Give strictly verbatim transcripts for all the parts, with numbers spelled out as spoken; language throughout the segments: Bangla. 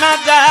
চেনা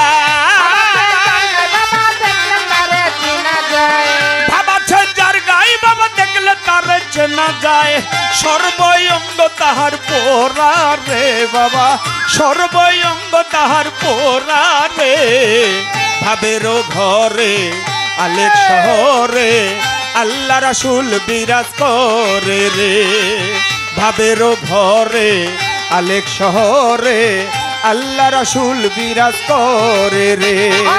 যায় বাবা ছে যার গাই বাবা দেখলে তারে চেনা যায় সর্বঙ্গ তাহার পোরা রে বাবা সর্বঙ্গ তাহার পোরা রে ভাবেরও ঘরে আলেক শহরে আল্লাহ রাসূল বিরাজ করে রে ভাবেরও ঘরে আলেক শহরে আল্লাহ রাসূল বিরাজ করে রে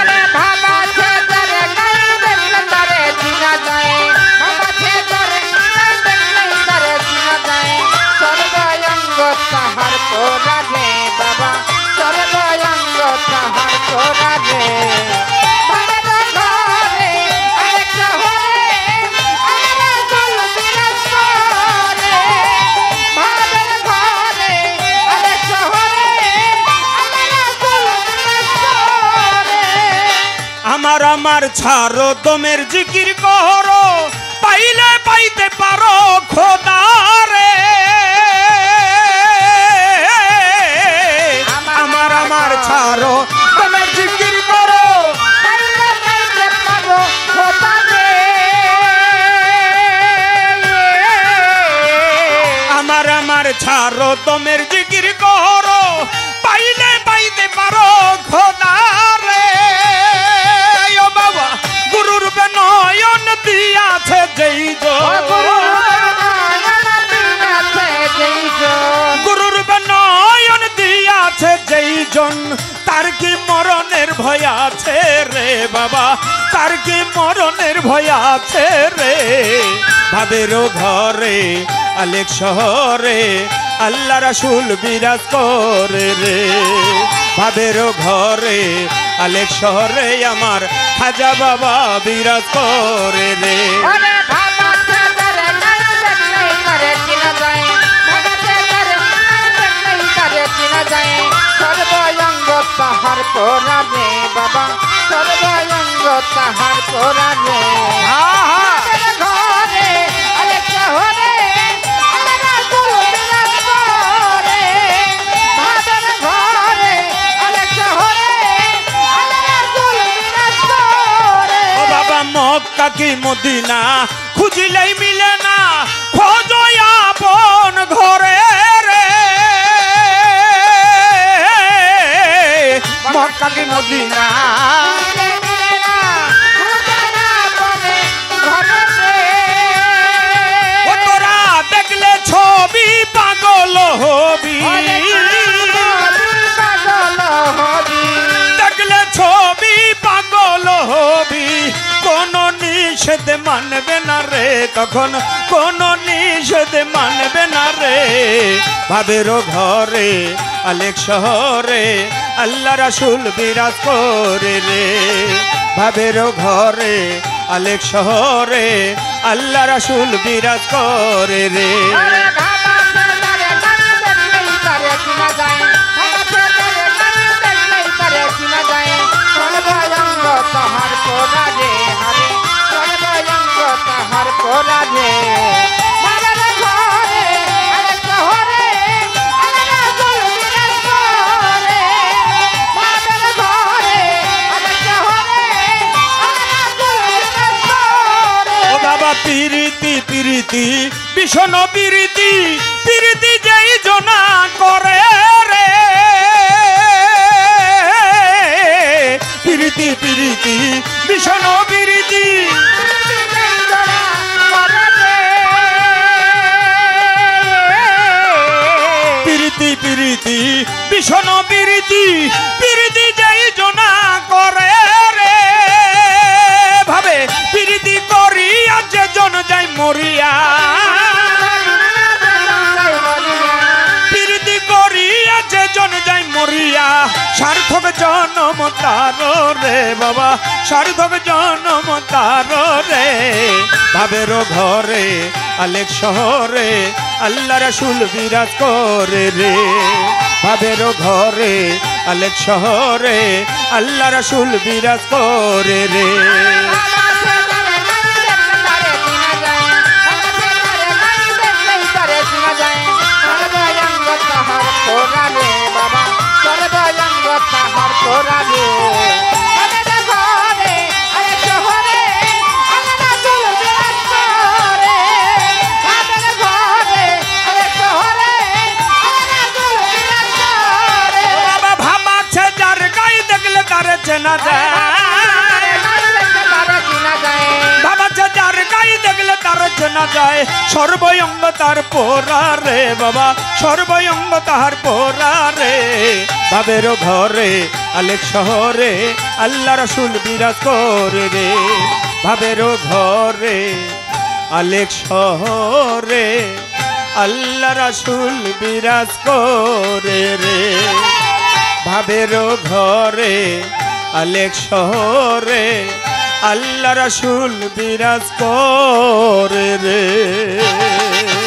তাহার পোরা রে বাবা সর্বঙ্গ তাহার পোরা রে আমার আমার ছাড়ো দমের জিকির করো পাইলে পাইতে পারো খোদা রে আমার আমার ছাড়ো দমের জিকির করো পাইলে পাইতে পারো খোদা রে আমার আমার ছাড়ো দমের জিকির করো পাইলে পাইতে পারো খোদা রে ও বাবা গুরুর বেনয়ন দিয়াছে যেই গুরুর বেনয়ন দিয়াছে যেই জন তার কি মরণের ভয় আছে রে বাবা তার কি মরণের ভয় আছে রে ভাবেরও ঘরে আলেক শহরে আল্লাহ রাসূল বিরাজ করে রে ভাবেরও ঘরে আলেক শহরে আমার খাজা বাবা বিরাজ করে রে সর্বঙ্গ তাহার পোরা রে বাবা সর্বঙ্গ তাহার পোরা রে ঘরে আলেক শহরে মক্কা কি মদিনা খুঁজিলেই মিলে না খোঁজো আপন ঘরে রে মক্কা কি মদিনা ও তোরা দেখলে ছবি পাগল হবি দেখলে ছবি পাগল হবি কোন নিষেধ মানবে না রে তখন কোন নিষেধ মানবে না রে ভাবেরও ঘরে আলেক শহরে আল্লাহ রাসূল বিরাজ করে রে ভাবেরও ঘরে আলেক শহরে আল্লাহ রাসূল বিরাজ করে রে তাহার পোরা রে হরে সর্বঙ্গ তাহার পোরা রে ঘরে আলেক শহরে আল্লাহ রাসূল বিরাজ করে ঘরে আলেক শহরে আল্লাহ রাসূল বিরাজ করে ও বাবা পিরিতি পিরিতি ভীষণ পিরিতি পিরিতি যেই জনা করে রে পিরিতি পিরিতি ভীষণ পিরিতি পিরিতি পিরিতি ভীষণ পিরিতি পিরিতি যেই জনা করে রে ভাবে পিরিতি করিয়া যে জন যাই মরিয়া পিরিতি করিয়া যে জন যাই মরিয়া সার্থক জন্ম তার রে বাবা সার্থক জন্ম তার রে ভাবেরও ঘরে আলেক শহরে আল্লাহ রাসূল বিরাজ করে রে ভাবেরও ঘরে আলেক শহরে আল্লাহ রাসূল বিরাজ করে রে তাহার পোরা রে বাবা সর্বঙ্গ তাহার পোরা চেনা যায় বাবা যার গায়ে দেখলে তার চেনা যায় সর্বঙ্গ তার পোরা রে বাবা সর্বঙ্গ তার পোরা রে ভাবের ঘরে আলেক শহরে আল্লাহ রাসূল বিরাজ করে রে ভাবের ঘরে আলেক শহরে আল্লাহ রাসূল বিরাজ করে রে ভাবের ঘরে আলেক শহরে আল্লাহ রাসূল বিরাজ করে রে